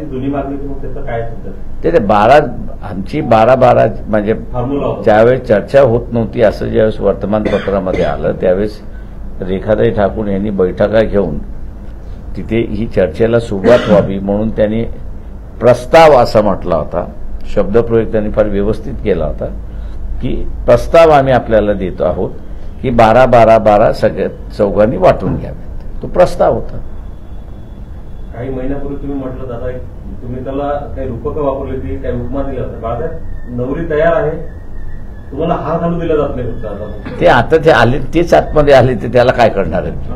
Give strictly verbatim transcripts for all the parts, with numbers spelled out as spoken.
जी जुनी मागणी होती, मग त्याचं काय सध्या? ते ते बारा आमची बारा बारा म्हणजे फॉर्म्युला होता. ज्यावेळेस चर्चा होत नव्हती असं ज्यावेळेस वर्तमानपत्रामध्ये आलं त्यावेळेस रेखाताई ठाकूर यांनी बैठका घेऊन तिथे ही चर्चेला सुरुवात व्हावी म्हणून त्यांनी प्रस्ताव असा म्हटला होता. शब्दप्रयोग त्यांनी फार व्यवस्थित केला होता की प्रस्ताव आम्ही आपल्याला देतो आहोत की बारा बारा बारा सगळ्या चौघांनी वाटून घ्यावेत. तो प्रस्ताव होता. काही महिन्यापूर्वी तुम्ही म्हटलं दादा तुम्ही त्याला काही रूपकं वापरली होती, काही उपमा दिला होता. बाळासाहेब नवरी तयार आहे, तुम्हाला हार घालू दिला जात नाही फक्त आता. ते आता ते आले तेच आतमध्ये आले ते त्याला काय करणार आहेत.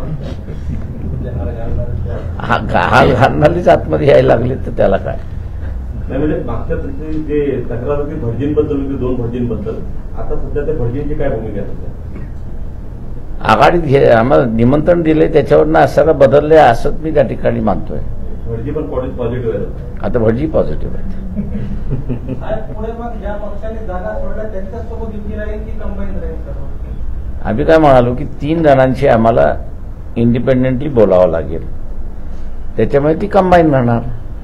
हार घालणारीच आतमध्ये यायला लागले तर त्याला काय. नाही म्हणजे मागच्या जे तक्रार होती भटजींबद्दल होती, दोन भटजींबद्दल, आता सध्या त्या भटजींची काय भूमिका आहे? आघाडीत घे आम्हाला निमंत्रण दिले त्याच्यावरनं असं बदलले असं मी त्या ठिकाणी मानतोय. भटजी पण पॉझिटिव्ह आहे आता भटजी पॉझिटिव्ह आहेत. पुढे मग ज्या पक्षाने जागा सोडल्या त्यांच्यासोबत युती राहील की कंबाईन राहील? आम्ही काय म्हणालो की तीन जणांची आम्हाला इंडिपेंडेंटली बोलावं लागेल, त्याच्यामुळे ती कंबाईन राहणार.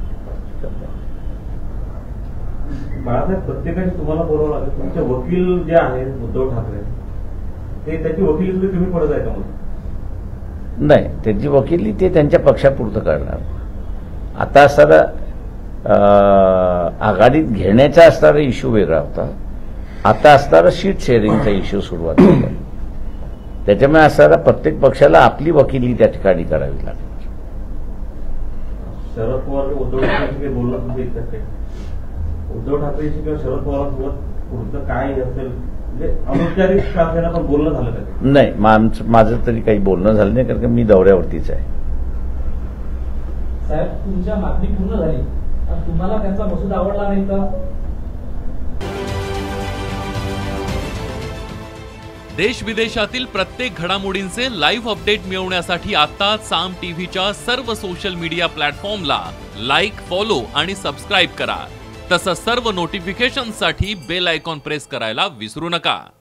बाळासाहेब प्रत्येकाने तुम्हाला बोलावं लागेल. तुमचे वकील जे आहेत उद्धव ठाकरे ते त्याची वकिली सुद्धा तुम्ही पडत आहे का? मग नाही, त्यांची वकिली ते त्यांच्या पक्षापुरतं करणार. आता असताना आघाडीत घेण्याचा असणारा इश्यू वेगळा होता. आता असणारा सीट शेअरिंगचा इश्यू सुरुवात झाला. त्याच्यामुळे असणारा प्रत्येक पक्षाला आपली वकिली त्या ठिकाणी करावी लागेल. शरद पवार उद्धव ठाकरेंशी काही बोलणं तुमच्या इच्छा उद्धव ठाकरेशी किंवा शरद पवारांसोबत पुढचं काय असेल म्हणजे अनौपचारिक असल्यानं पण बोलणं झालं का? नाही, माझं तरी काही बोलणं झालं नाही, कारण मी दौऱ्यावरतीच आहे. साहेब तुमच्या मागणी पूर्ण झाली, तुम्हाला त्यांचा मसुदा आवडला नाही का? देश विदेशातील प्रत्येक घडामोडींचे लाईव्ह अपडेट मिळवण्यासाठी आता साम टीव्हीच्या सर्व सोशल मीडिया प्लॅटफॉर्मला लाईक, फॉलो आणि सबस्क्राईब करा. तसंच सर्व नोटिफिकेशनसाठी बेल आयकॉन प्रेस करायला विसरू नका.